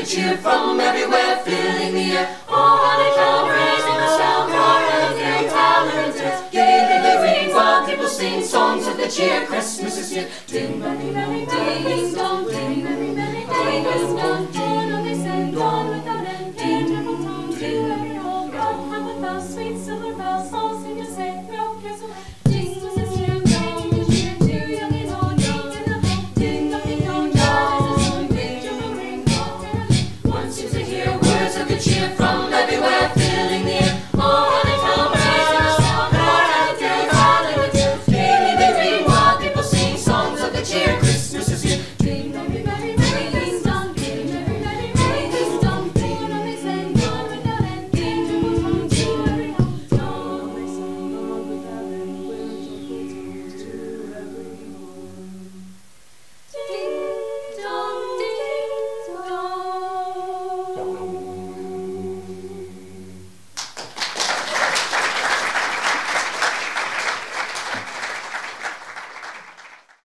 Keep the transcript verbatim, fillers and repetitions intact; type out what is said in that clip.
good cheer from everywhere, filling the air. Oh, how they shout, raising the sound, choirs and talented. Gay they ring while people sing songs of good cheer. Christmas is here. Ding, ding, ding, ding, dong, ding, ding, ding, ding, dong, ding, they say, dawn without end, ding, ding, ding, every old bell, hung with bells, sweet silver bells, all seem to say, throw cares away. Christmas is here, dong, good cheer, too young and old, young and old, ding, ding, dong, dong, ding, ding, ring, dong. One seems to hear words of good cheer.